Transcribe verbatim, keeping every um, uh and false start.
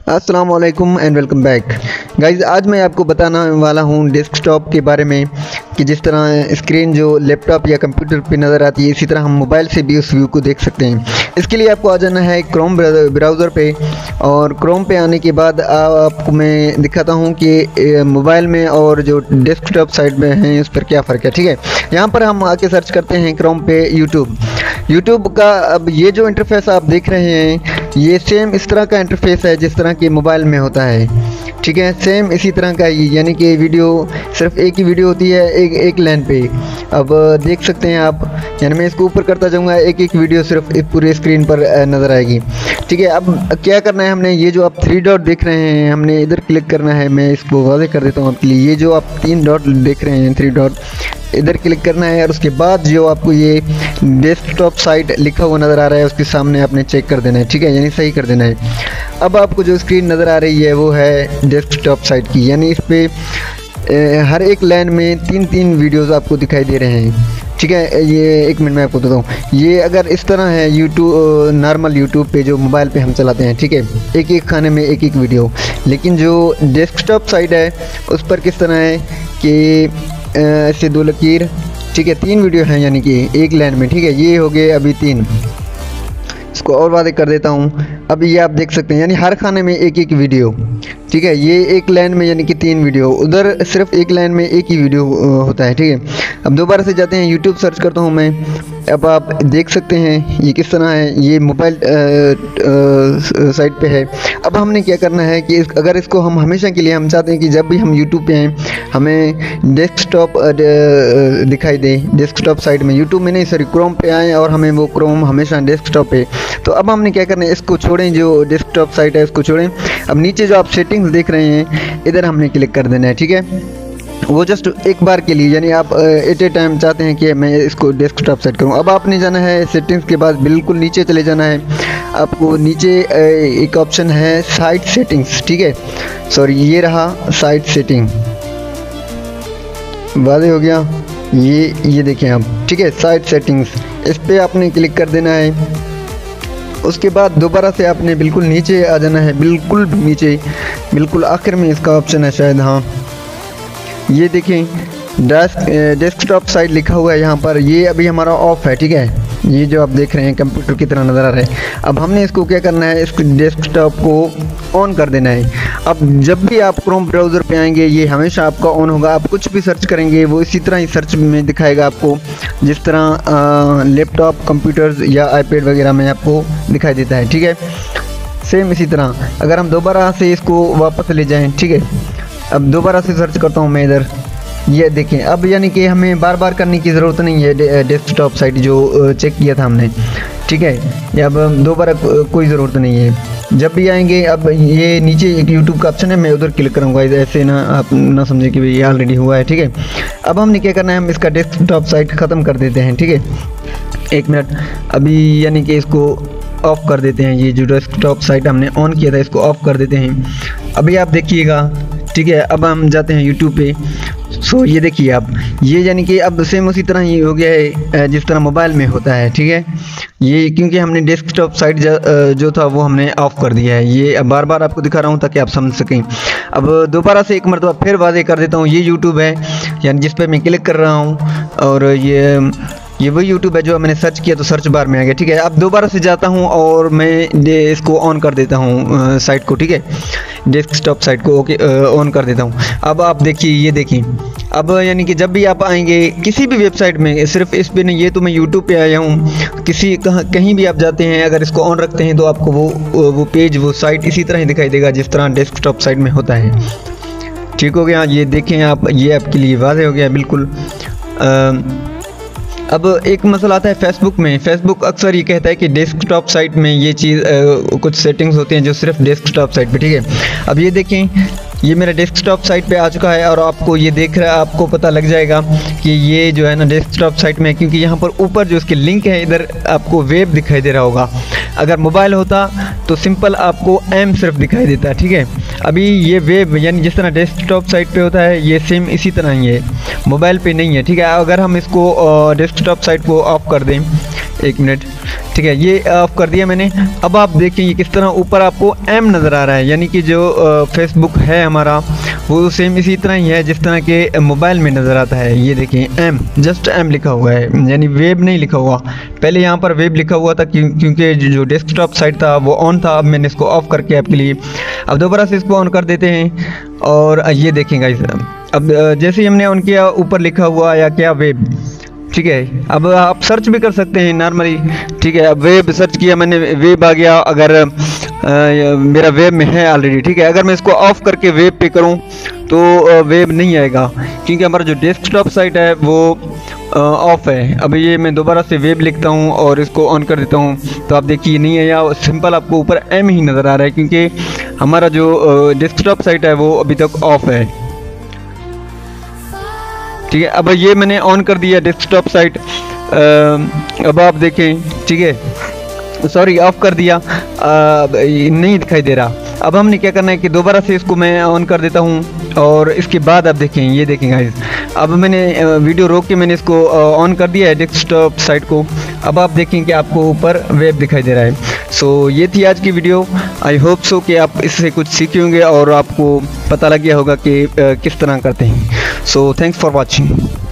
अस्सलाम वालेकुम and welcome back guys. आज मैं आपको बताने वाला हूँ डेस्कटॉप के बारे में कि जिस तरह स्क्रीन जो लैपटॉप या कंप्यूटर पे नज़र आती है, इसी तरह हम मोबाइल से भी उस व्यू को देख सकते हैं। इसके लिए आपको आ जाना है क्रोम ब्राउज़र पे, और क्रोम पे आने के बाद आपको मैं दिखाता हूँ कि मोबाइल में और जो डेस्कटॉप साइड में है उस पर क्या फ़र्क है। ठीक है, यहाँ पर हम आके सर्च करते हैं क्रोम पे यूट्यूब यूट्यूब का। अब ये जो इंटरफेस आप देख रहे हैं ये सेम इस तरह का इंटरफेस है जिस तरह कि मोबाइल में होता है। ठीक है, सेम इसी तरह का, यानी कि वीडियो सिर्फ एक ही वीडियो होती है एक एक लाइन पे। अब देख सकते हैं आप, यानी मैं इसको ऊपर करता जाऊंगा, एक एक वीडियो सिर्फ पूरे स्क्रीन पर नज़र आएगी। ठीक है, अब क्या करना है हमने, ये जो आप थ्री डॉट देख रहे हैं हमने इधर क्लिक करना है। मैं इसको वाज़ेह कर देता हूँ आपके लिए। ये जो आप तीन डॉट देख रहे हैं, थ्री डॉट, इधर क्लिक करना है और उसके बाद जो आपको ये डेस्कटॉप साइट लिखा हुआ नज़र आ रहा है उसके सामने आपने चेक कर देना है। ठीक है, यानी सही कर देना है। अब आपको जो स्क्रीन नज़र आ रही है वो है डेस्कटॉप साइट की, यानी इस पर हर एक लाइन में तीन तीन वीडियोस आपको दिखाई दे रहे हैं। ठीक है, ये एक मिनट में आपको बताता हूँ। ये अगर इस तरह है यूट्यूब, नॉर्मल यूट्यूब पे जो मोबाइल पे हम चलाते हैं, ठीक है, एक एक खाने में एक एक वीडियो, लेकिन जो डेस्कटॉप साइट है उस पर किस तरह है कि ऐसे दो लकीर, ठीक है, तीन वीडियो हैं यानी कि एक लाइन में। ठीक है, ये हो गए अभी तीन। इसको और वादे कर देता हूँ। अब ये आप देख सकते हैं, यानी हर खाने में एक एक वीडियो। ठीक है, ये एक लाइन में यानी कि तीन वीडियो, उधर सिर्फ एक लाइन में एक ही वीडियो होता है। ठीक है, अब दोबारा से जाते हैं, यूट्यूब सर्च करता हूँ मैं। अब आप देख सकते हैं ये किस तरह है, ये मोबाइल साइट पे है। अब हमने क्या करना है कि इस, अगर इसको हम हमेशा के लिए, हम चाहते हैं कि जब भी हम यूट्यूब पे हैं हमें डेस्कटॉप दिखाई दे, डेस्कटॉप साइट में, यूट्यूब में नहीं सॉरी क्रोम पे आए और हमें वो क्रोम हमेशा डेस्कटॉप पे। तो अब हमने क्या करना है, इसको छोड़ें, जो डेस्कटॉप साइट है इसको छोड़ें। अब नीचे जो आप सेटिंग्स देख रहे हैं इधर हमने क्लिक कर देना है। ठीक है, वो जस्ट एक बार के लिए, यानी आप एट ए टाइम चाहते हैं कि मैं इसको डेस्कटॉप सेट करूं। अब आपने जाना है सेटिंग्स के बाद बिल्कुल नीचे चले जाना है। आपको नीचे एक ऑप्शन है साइट सेटिंग्स, ठीक है, सॉरी ये रहा साइट सेटिंग, वादे हो गया ये ये देखें आप। ठीक है, साइट सेटिंग्स, इस पर आपने क्लिक कर देना है। उसके बाद दोबारा से आपने बिल्कुल नीचे आ जाना है, बिल्कुल नीचे, बिल्कुल आखिर में इसका ऑप्शन है शायद, हाँ ये देखें डेस्क डेस्कटॉप साइट लिखा हुआ है यहाँ पर। ये अभी हमारा ऑफ है। ठीक है, ये जो आप देख रहे हैं कंप्यूटर की तरह नज़र आ रहा है। अब हमने इसको क्या करना है, इस डेस्कटॉप को ऑन कर देना है। अब जब भी आप क्रोम ब्राउज़र पे आएंगे ये हमेशा आपका ऑन होगा। आप कुछ भी सर्च करेंगे वो इसी तरह ही सर्च में दिखाएगा आपको, जिस तरह लैपटॉप, कंप्यूटर्स या आईपैड वगैरह में आपको दिखाई देता है। ठीक है, सेम इसी तरह अगर हम दोबारा से इसको वापस ले जाएँ, ठीक है, अब दोबारा से सर्च करता हूँ मैं इधर, ये देखें। अब यानी कि हमें बार बार करने की ज़रूरत नहीं है डेस्कटॉप साइट जो चेक किया था हमने। ठीक है, अब दोबारा कोई ज़रूरत नहीं है। जब भी आएंगे, अब ये नीचे एक यूट्यूब का ऑप्शन है, मैं उधर क्लिक करूँगा, ऐसे ना आप ना समझे कि ये ऑलरेडी हुआ है। ठीक है, अब हमने क्या करना है, हम इसका डेस्कटॉप साइट ख़त्म कर देते हैं। ठीक है, एक मिनट, अभी यानी कि इसको ऑफ़ कर देते हैं। ये जो डेस्कटॉप साइट हमने ऑन किया था इसको ऑफ़ कर देते हैं। अभी आप देखिएगा। ठीक है, अब हम जाते हैं यूट्यूब पे। सो ये देखिए आप, ये यानी कि अब सेम उसी तरह ही हो गया है जिस तरह मोबाइल में होता है। ठीक है, ये क्योंकि हमने डेस्कटॉप साइट जो था वो हमने ऑफ़ कर दिया है। ये अब बार बार आपको दिखा रहा हूँ ताकि आप समझ सकें। अब दोबारा से एक मरतबा फिर वाज़ेह कर देता हूँ, ये यूट्यूब है यानी जिस पर मैं क्लिक कर रहा हूँ, और ये ये वही यूट्यूब है जो मैंने सर्च किया तो सर्च बार में आ गया। ठीक है, अब दोबारा से जाता हूँ और मैं इसको ऑन कर देता हूँ साइट को। ठीक है, डेस्कटॉप साइट को ओके ऑन कर देता हूँ। अब आप देखिए, ये देखिए, अब यानी कि जब भी आप आएंगे किसी भी वेबसाइट में, सिर्फ इस पे नहीं, ये तो मैं यूट्यूब पे आया हूँ, किसी कहाँ कहीं भी आप जाते हैं अगर इसको ऑन रखते हैं तो आपको वो वो पेज, वो साइट इसी तरह ही दिखाई देगा जिस तरह डेस्कटॉप साइट में होता है। ठीक हो गया, ये देखें आप, ये आपके लिए वाज़ेह हो गया बिल्कुल। आ, अब एक मसला आता है फेसबुक में। फेसबुक अक्सर ये कहता है कि डेस्कटॉप साइट में ये चीज़ कुछ सेटिंग्स होती हैं जो सिर्फ डेस्कटॉप साइट पे। ठीक है, अब ये देखें, ये मेरा डेस्कटॉप साइट पे आ चुका है और आपको ये देख रहा है, आपको पता लग जाएगा कि ये जो है ना डेस्कटॉप साइट में, क्योंकि यहाँ पर ऊपर जो इसके लिंक है इधर आपको वेब दिखाई दे रहा होगा। अगर मोबाइल होता तो सिंपल आपको एम सिर्फ दिखाई देता है। ठीक है, अभी ये वेब यानी जिस तरह डेस्कटॉप साइट पे होता है ये सेम इसी तरह ही है, मोबाइल पे नहीं है। ठीक है, अगर हम इसको डेस्कटॉप साइट को ऑफ कर दें, एक मिनट, ठीक है, ये ऑफ कर दिया मैंने। अब आप देखिए ये किस तरह ऊपर आपको एम नज़र आ रहा है, यानी कि जो फेसबुक है हमारा वो सेम इसी तरह ही है जिस तरह के मोबाइल में नज़र आता है। ये देखिए एम, जस्ट एम लिखा हुआ है, यानी वेब नहीं लिखा हुआ। पहले यहाँ पर वेब लिखा हुआ था क्यों क्योंकि जो डेस्कटॉप साइट था वो ऑन था। अब मैंने इसको ऑफ करके आपके लिए अब दोबारा से इसको ऑन कर देते हैं। और ये देखें गाइस, अब जैसे ही हमने ऑन किया ऊपर लिखा हुआ आया क्या, वेब। ठीक है, अब आप सर्च भी कर सकते हैं नॉर्मली। ठीक है, अब वेब सर्च किया मैंने, वेब आ गया। अगर आ, मेरा वेब में है ऑलरेडी। ठीक है, अगर मैं इसको ऑफ करके वेब पे करूं तो वेब नहीं आएगा क्योंकि हमारा जो डेस्कटॉप साइट है वो ऑफ है। अब ये मैं दोबारा से वेब लिखता हूं और इसको ऑन कर देता हूं तो आप देखिए नहीं आया, सिंपल आपको ऊपर एम ही नज़र आ रहा है क्योंकि हमारा जो डेस्कटॉप साइट है वो अभी तक ऑफ है। ठीक है, अब ये मैंने ऑन कर दिया डेस्कटॉप साइट। अब आप देखें, ठीक है, सॉरी ऑफ कर दिया, आ, नहीं दिखाई दे रहा। अब हमने क्या करना है कि दोबारा से इसको मैं ऑन कर देता हूं और इसके बाद आप देखें, ये देखें गाइस, अब मैंने वीडियो रोक के मैंने इसको ऑन कर दिया है डेस्कटॉप साइट को। अब आप देखें कि आपको ऊपर वेब दिखाई दे रहा है। सो ये थी आज की वीडियो। आई होप सो कि आप इससे कुछ सीखे होंगे और आपको पता लग गया होगा कि किस तरह करते हैं। So thanks for watching.